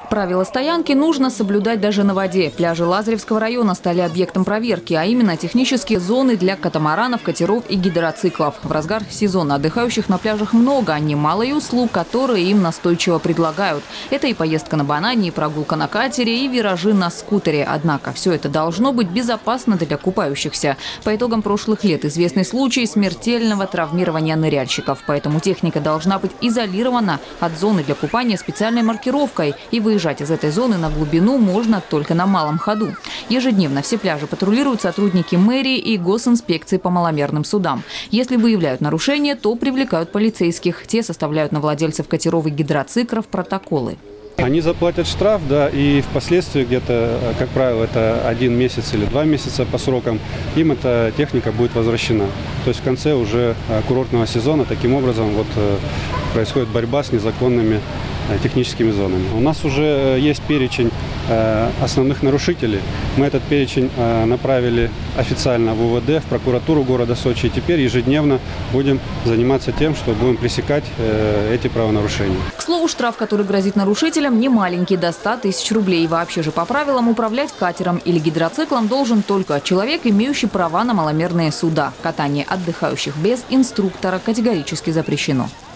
Правила стоянки нужно соблюдать даже на воде. Пляжи Лазаревского района стали объектом проверки, а именно технические зоны для катамаранов, катеров и гидроциклов. В разгар сезона отдыхающих на пляжах много, а немало и услуг, которые им настойчиво предлагают. Это и поездка на банане, и прогулка на катере, и виражи на скутере. Однако все это должно быть безопасно для купающихся. По итогам прошлых лет известны случаи смертельного травмирования ныряльщиков. Поэтому техника должна быть изолирована от зоны для купания специальной маркировкой. И выезжать из этой зоны на глубину можно только на малом ходу. Ежедневно все пляжи патрулируют сотрудники мэрии и госинспекции по маломерным судам. Если выявляют нарушения, то привлекают полицейских. Те составляют на владельцев катеров и гидроциклов протоколы. Они заплатят штраф, да, и впоследствии где-то, как правило, это 1 месяц или 2 месяца по срокам, им эта техника будет возвращена. То есть в конце уже курортного сезона таким образом происходит борьба с незаконными техническими зонами. У нас уже есть перечень основных нарушителей. Мы этот перечень направили официально в УВД, в прокуратуру города Сочи. И теперь ежедневно будем заниматься тем, что будем пресекать эти правонарушения. К слову, штраф, который грозит нарушителям, не маленький, до 100 тысяч рублей. Вообще же по правилам управлять катером или гидроциклом должен только человек, имеющий права на маломерные суда. Катание отдыхающих без инструктора категорически запрещено.